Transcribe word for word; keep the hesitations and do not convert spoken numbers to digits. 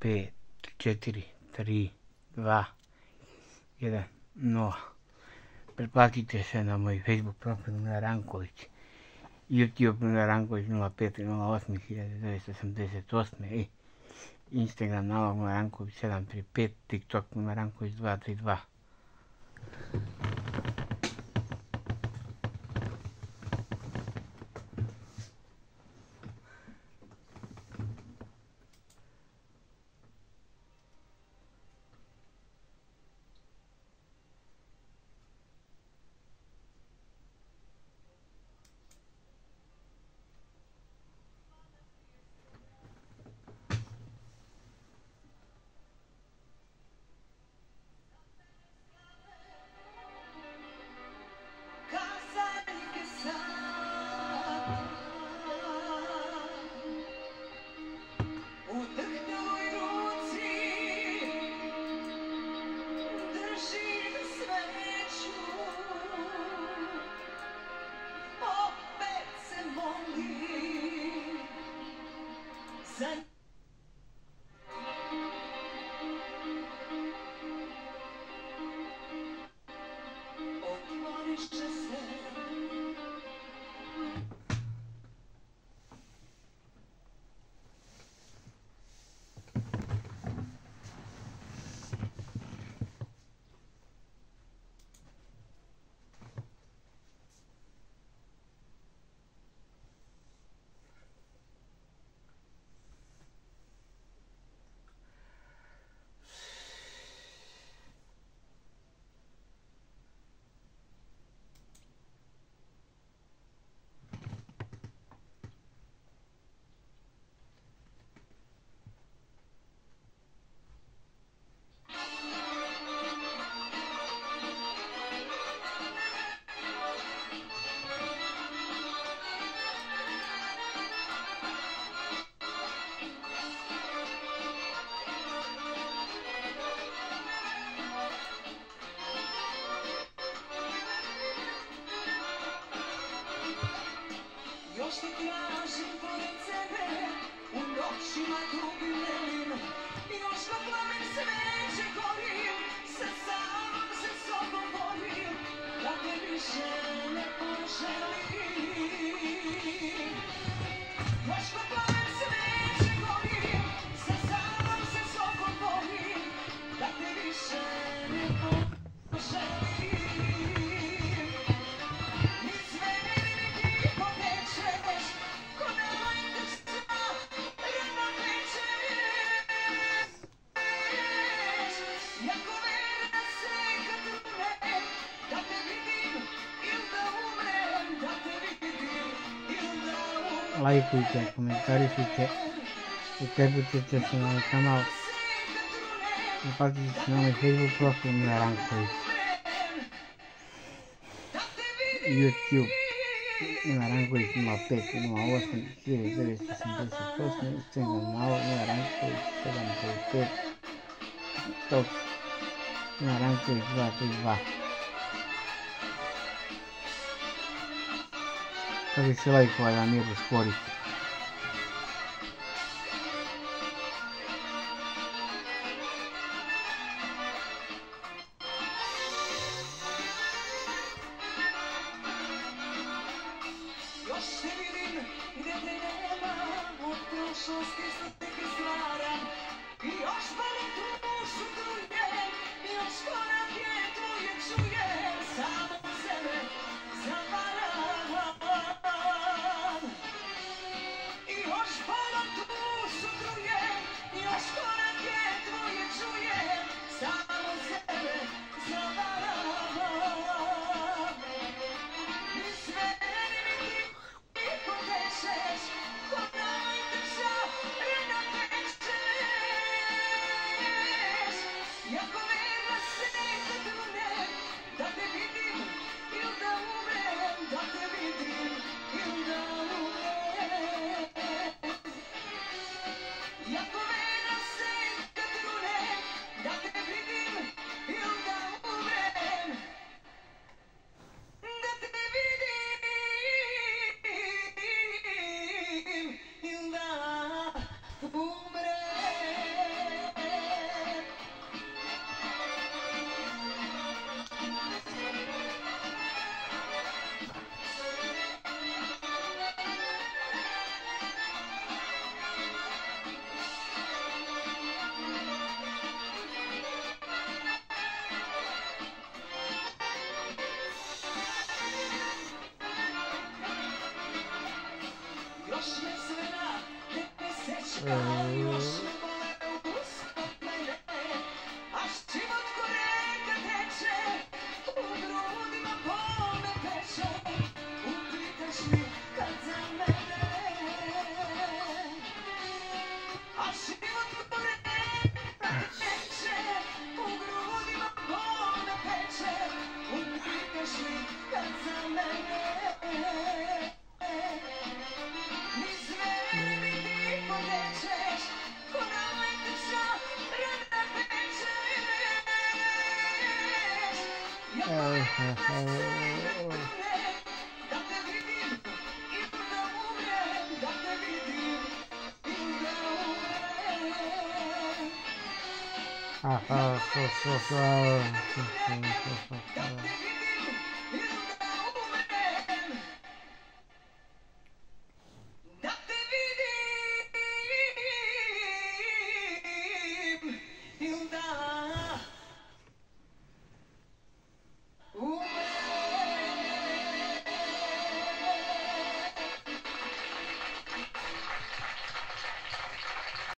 pet, četiri, tri, dva, jedan, nula. Pretplatite se na moj Facebook profil Mile Ranković, YouTube Mile Ranković nula pet nula osam hiljade devetsto osamdeset osam i Instagram nalog Mile Ranković sedam tri pet, TikTok Mile Ranković dva tri dva. Lajkujte, komentarisujte i pretplatite se na ovaj kanal i pratite se na moj Facebook profil Mile Ranković, YouTube Mile Ranković nula pet nula osam hiljade devetsto osamdeset osam, Instagram nalog Mile Ranković sedam tri pet, TikTok Mile Ranković dva tri dva. Kako se lajkova da mir usporiti. Ah, ah, so, so, so.